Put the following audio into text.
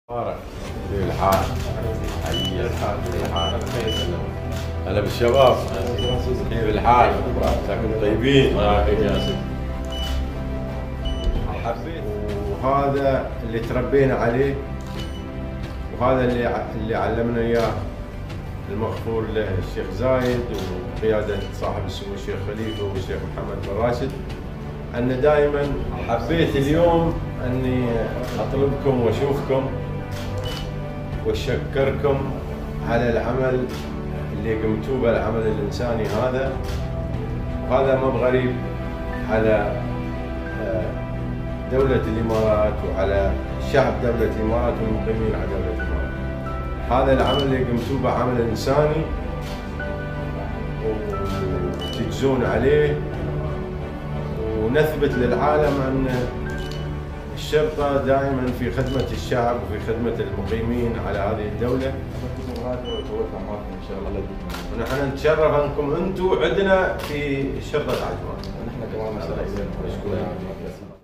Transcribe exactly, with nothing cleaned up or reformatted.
كيف الحال؟ حي الحال كيف الحال؟ هلا بالشباب، كيف الحال؟ عساكم طيبين؟ الله يعافيك يا سيدي. حبيت وهذا اللي تربينا عليه، وهذا اللي اللي علمنا اياه المغفور له الشيخ زايد وقياده صاحب السمو الشيخ خليفه والشيخ محمد بن راشد. أن دائما حبيت اليوم اني اطلبكم واشوفكم واشكركم على العمل اللي قمتوه بالعمل الانساني هذا، وهذا ما بغريب على دولة الامارات وعلى شعب دولة الامارات والمقيمين على دولة الامارات. هذا العمل اللي قمتوه به عمل انساني وتجزون عليه، ونثبت للعالم ان الشرطة دائما في خدمة الشعب وفي خدمة المقيمين على هذه الدولة. ونحن نتشرف انكم انتم عندنا في شرطة عجمان. ونحن كمان مساء الخير.